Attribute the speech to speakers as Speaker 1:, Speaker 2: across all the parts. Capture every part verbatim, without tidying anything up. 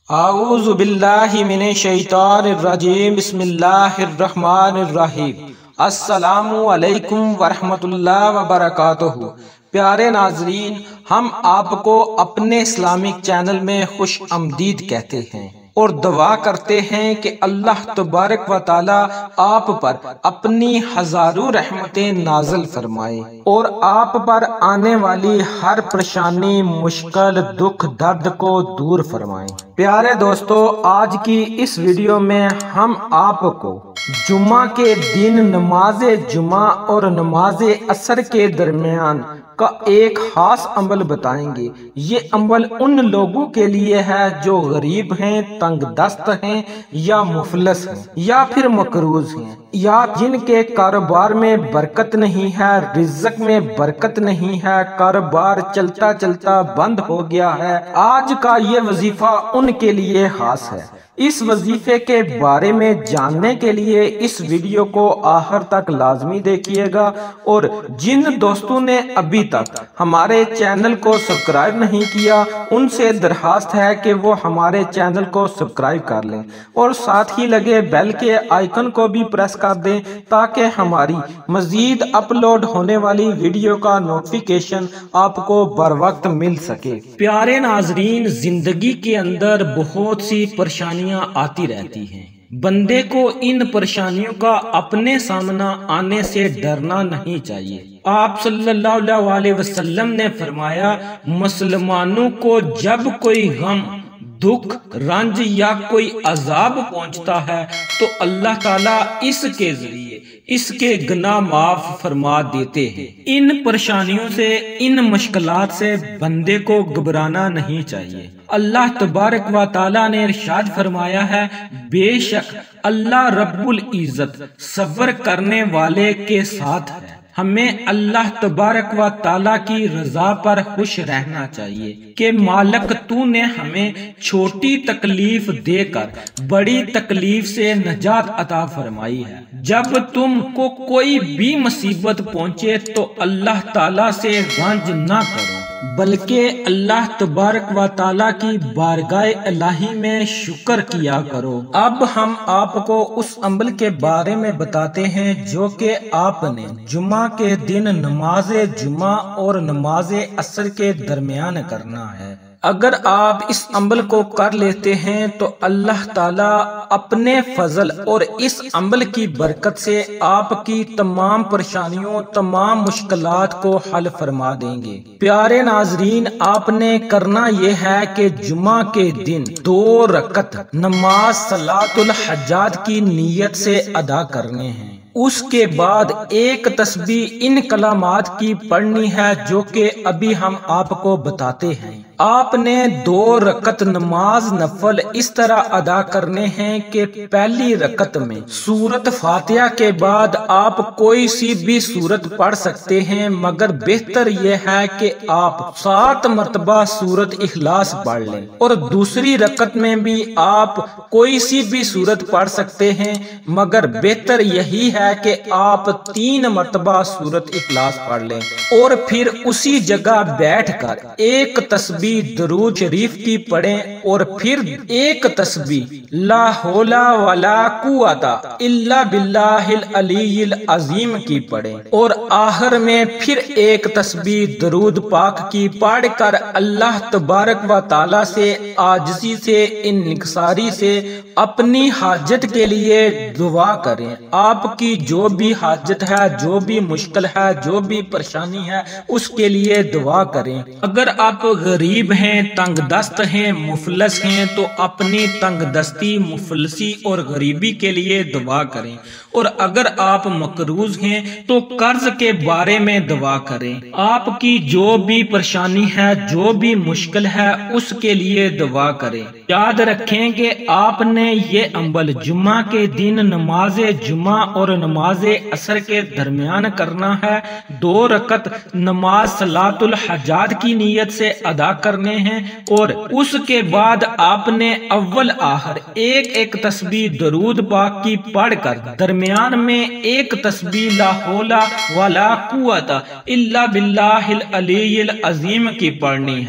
Speaker 1: اعوذ باللہ من الشیطان الرجیم بسم اللہ الرحمن الرحیم السلام علیکم ورحمۃ اللہ وبرکاتہ۔ پیارے ناظرین، ہم آپ کو اپنے اسلامک چینل میں خوش آمدید کہتے ہیں اور دعا کرتے ہیں کہ اللہ تبارک و تعالی آپ پر اپنی ہزاروں رحمتیں نازل فرمائے اور آپ پر آنے والی ہر پریشانی، مشکل، دکھ، درد کو دور فرمائے۔ پیارے دوستو، آج کی اس ویڈیو میں ہم آپ کو جمعہ کے دن نماز جمعہ اور نماز عصر کے درمیان کا ایک خاص عمل بتائیں گے۔ یہ عمل ان لوگوں کے لیے ہے جو غریب ہیں، تنگ دست ہیں، یا مفلس ہیں، یا پھر مقروض ہیں، یا جن کے کاروبار میں برکت نہیں ہے، رزق میں برکت نہیں ہے، کاروبار چلتا چلتا بند ہو گیا ہے۔ آج کا یہ وظیفہ ان کے لیے خاص ہے۔ اس وظیفے کے بارے میں جاننے کے لیے اس ویڈیو کو آخر تک لازمی دیکھیے گا، اور جن دوستوں نے ابھی تک ہمارے چینل کو سبسکرائب نہیں کیا ان سے درخواست ہے کہ وہ ہمارے چینل کو سبسکرائب کر لیں اور ساتھ ہی لگے بیل کے آئیکن کو بھی پریس کر دیں تاکہ ہماری مزید اپلوڈ ہونے والی ویڈیو کا نوٹیفیکیشن آپ کو بر وقت مل سکے۔ پیارے ناظرین، زندگی کے اندر بہت سی پریشانیاں آتی رہتی ہیں۔ بندے کو ان پریشانیوں کا اپنے سامنا آنے سے ڈرنا نہیں چاہیے۔ آپ صلی اللہ علیہ وسلم نے فرمایا، مسلمانوں کو جب کوئی غم، دکھ، رنج یا کوئی عذاب پہنچتا ہے تو اللہ تعالیٰ اس کے ذریعے اس کے گناہ معاف فرما دیتے ہیں۔ ان پریشانیوں سے، ان مشکلات سے بندے کو گھبرانا نہیں چاہیے۔ اللہ تبارک و تعالیٰ نے ارشاد فرمایا ہے، بے شک اللہ رب العزت صبر کرنے والے کے ساتھ ہے۔ ہمیں اللہ تبارک و تعالیٰ کی رضا پر خوش رہنا چاہیے کہ مالک تو نے ہمیں چھوٹی تکلیف دے کر بڑی تکلیف سے نجات عطا فرمائی ہے۔ جب تم کو کوئی بھی مصیبت پہنچے تو اللہ تعالیٰ سے رنج نہ کرو بلکہ اللہ تبارک و تعالیٰ کی بارگاہ الہی میں شکر کیا کرو۔ اب ہم آپ کو اس عمل کے بارے میں بتاتے ہیں جو کہ آپ نے جمعہ کے دن نماز جمعہ اور نماز عصر کے درمیان کرنا ہے۔ اگر آپ اس عمل کو کر لیتے ہیں تو اللہ تعالیٰ اپنے فضل اور اس عمل کی برکت سے آپ کی تمام پریشانیوں، تمام مشکلات کو حل فرما دیں گے۔ پیارے ناظرین، آپ نے کرنا یہ ہے کہ جمعہ کے دن دو رکعت نماز صلاۃ الحاجات کی نیت سے ادا کرنے ہیں۔ اس کے بعد ایک تسبیح ان کلمات کی پڑھنی ہے جو کہ ابھی ہم آپ کو بتاتے ہیں۔ آپ نے دو رکعت نماز نفل اس طرح ادا کرنے ہیں کہ پہلی رکعت میں سورت فاتحہ کے بعد آپ کوئی سی بھی سورت پڑھ سکتے ہیں، مگر بہتر یہ ہے کہ آپ سات مرتبہ سورت اخلاص پڑھ لیں، اور دوسری رکعت میں بھی آپ کوئی سی بھی سورت پڑھ سکتے ہیں، مگر بہتر یہی ہے کہ آپ تین مرتبہ سورت اخلاص پڑھ لیں، اور پھر اسی جگہ بیٹھ کر ایک تسبیح درود شریف کی پڑھیں، اور پھر ایک تسبیح لا حول ولا قوت الا باللہ العلی العظیم کی پڑھیں، اور آخر میں پھر ایک تسبیح درود پاک کی پڑھ کر اللہ تبارک و تعالی سے عاجزی سے، انکساری سے اپنی حاجت کے لیے دعا کریں۔ آپ کی جو بھی حاجت ہے، جو بھی مشکل ہے، جو بھی پریشانی ہے، اس کے لیے دعا کریں۔ اگر آپ غریب ہیں، تنگ دست ہیں، مفلس ہیں تو اپنی تنگ دستی، مفلسی اور غریبی کے لیے دعا کریں، اور اگر آپ مقروض ہیں تو قرض کے بارے میں دعا کریں۔ آپ کی جو بھی پریشانی ہے، جو بھی مشکل ہے، اس کے لیے دعا کریں۔ یاد رکھیں کہ آپ نے یہ عمل جمعہ کے دن نماز جمعہ اور نماز عصر کے درمیان کرنا ہے۔ دو رکعت نماز صلاۃ الحاجات کی نیت سے ادا کرنے ہیں، اور اس کے بعد آپ نے اول آخر ایک ایک تسبیح درود پاک کی پڑھ کر درمیان میں ایک تسبیح لا حول ولا قوت الا باللہ العلی العظیم کی پڑھنی ہے،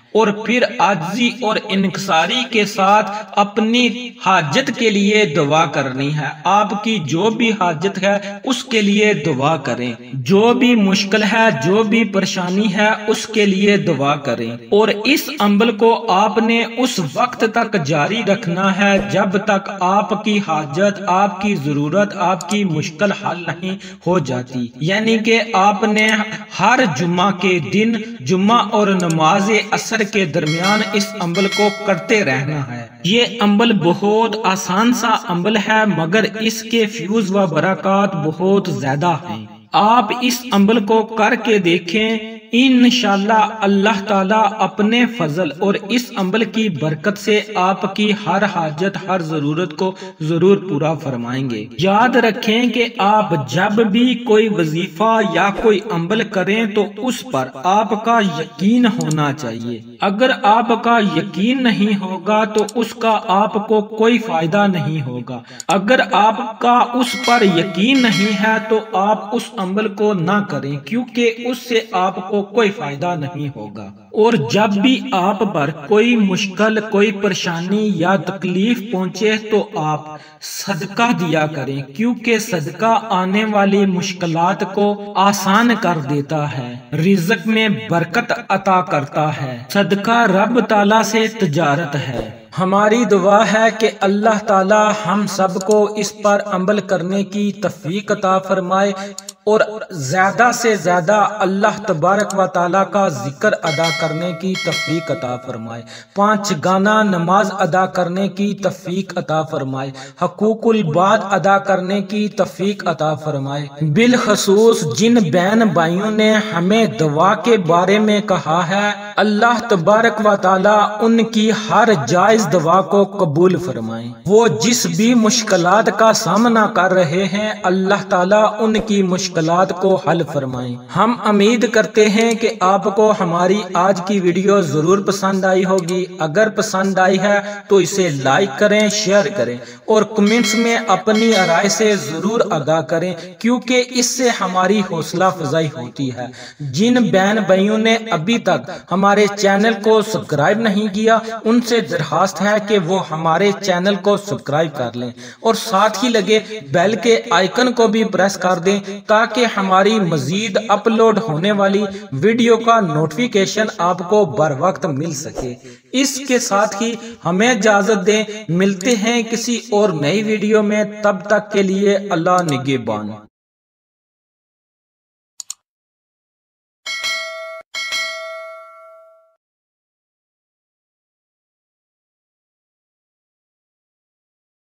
Speaker 1: اور پھر عاجزی اور انکساری کے ساتھ اپنی حاجت کے لیے دعا کرنی ہے۔ آپ کی جو بھی حاجت ہے اس کے لیے دعا کریں، جو بھی مشکل ہے، جو بھی پریشانی ہے اس کے لیے دعا کریں، اور اس عمل کو آپ نے اس وقت تک جاری رکھنا ہے جب تک آپ کی حاجت، آپ کی ضرورت، آپ کی مشکل حل نہیں ہو جاتی۔ یعنی کہ آپ نے ہر جمعہ کے دن جمعہ اور نماز عصر کے درمیان اس عمل کو کرتے رہنا ہے۔ یہ عمل بہت آسان سا عمل ہے مگر اس کے فیوز و برکات بہت زیادہ ہیں۔ آپ اس عمل کو کر کے دیکھیں، انشاءاللہ اللہ تعالیٰ اپنے فضل اور اس عمل کی برکت سے آپ کی ہر حاجت، ہر ضرورت کو ضرور پورا فرمائیں گے۔ یاد رکھیں کہ آپ جب بھی کوئی وظیفہ یا کوئی عمل کریں تو اس پر آپ کا یقین ہونا چاہیے۔ اگر آپ کا یقین نہیں ہوگا تو اس کا آپ کو کوئی فائدہ نہیں ہوگا۔ اگر آپ کا اس پر یقین نہیں ہے تو آپ اس عمل کو نہ کریں، کیونکہ اس سے آپ کو کوئی فائدہ نہیں ہوگا۔ اور جب بھی آپ پر کوئی مشکل، کوئی پریشانی یا تکلیف پہنچے تو آپ صدقہ دیا کریں، کیونکہ صدقہ آنے والی مشکلات کو آسان کر دیتا ہے، رزق میں برکت عطا کرتا ہے۔ صدقہ رب تعالیٰ سے تجارت ہے۔ ہماری دعا ہے کہ اللہ تعالی ہم سب کو اس پر عمل کرنے کی توفیق عطا فرمائے اور زیادہ سے زیادہ اللہ تبارک و تعالیٰ کا ذکر ادا کرنے کی توفیق عطا فرمائے، پانچ گانا نماز ادا کرنے کی توفیق عطا فرمائے، حقوق العباد ادا کرنے کی توفیق عطا فرمائے۔ بالخصوص جن بہن بھائیوں نے ہمیں دعا کے بارے میں کہا ہے، اللہ تبارک و تعالیٰ ان کی ہر جائز دعا کو قبول فرمائے۔ وہ جس بھی مشکلات کا سامنا کر رہے ہیں، اللہ تعالیٰ ان کی مشکلات کو حل فرمائیں۔ ہم امید کرتے ہیں کہ آپ کو ہماری آج کی ویڈیو ضرور پسند آئی ہوگی۔ اگر پسند آئی ہے تو اسے لائک کریں، شیئر کریں اور کمنٹس میں اپنی رائے سے ضرور آگاہ کریں، کیونکہ اس سے ہماری حوصلہ افزائی ہوتی ہے۔ جن بہن بھائیوں نے ابھی تک ہمارے چینل کو سبسکرائب نہیں کیا، ان سے درخواست ہے کہ وہ ہمارے چینل کو سبسکرائب کر لیں اور ساتھ ہی لگے بیل کے آئیکن کو بھی پریس کر دیں تاکہ ہماری مزید اپلوڈ ہونے والی ویڈیو کا نوٹیفیکیشن آپ کو بر وقت مل سکے۔ اس کے ساتھ ہی ہمیں اجازت دیں، ملتے ہیں کسی اور نئی ویڈیو میں، تب تک کے لیے اللہ نگہبان۔